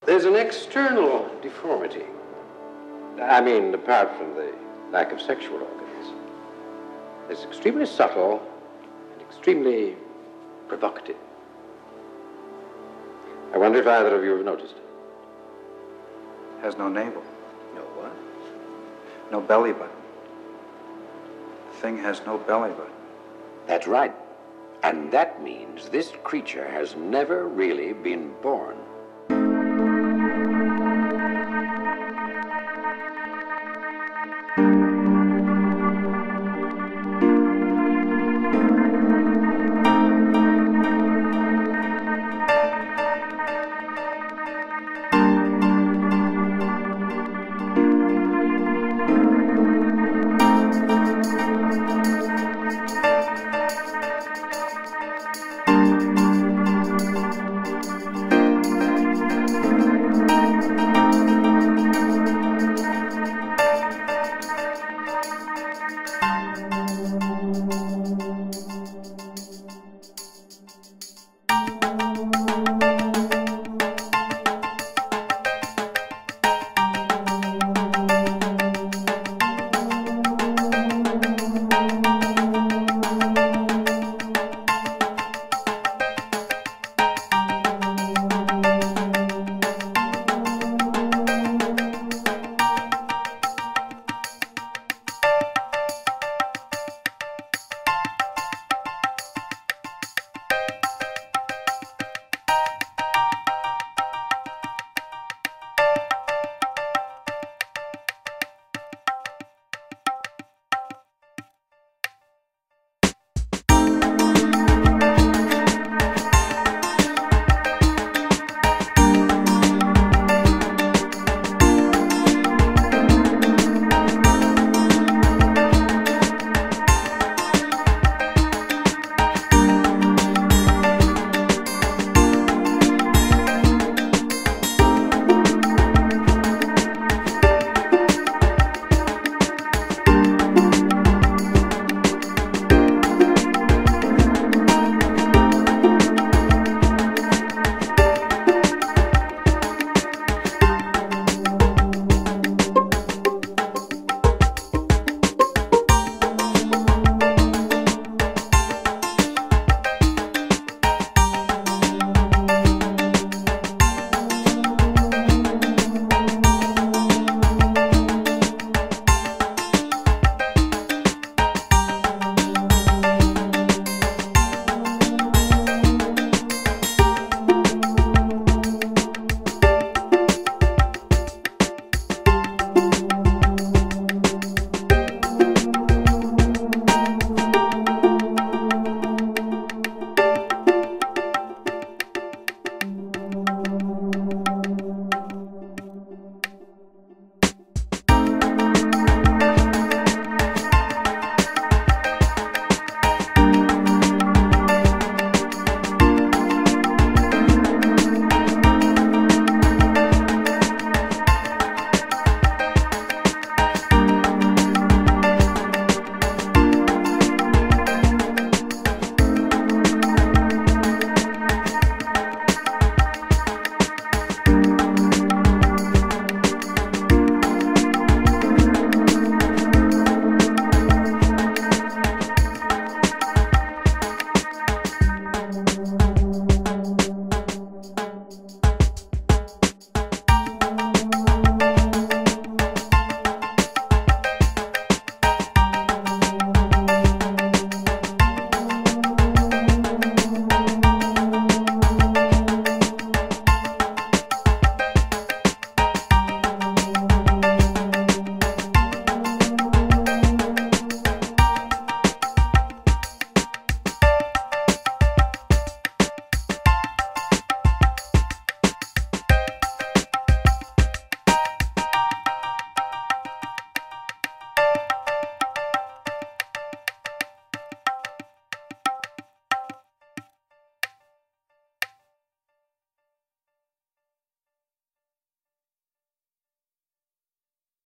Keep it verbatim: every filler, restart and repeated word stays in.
There's an external deformity. I mean, apart from the lack of sexual organs. It's extremely subtle and extremely provocative. I wonder if either of you have noticed it. Has no navel. No what? No belly button. The thing has no belly button. That's right. And that means this creature has never really been born.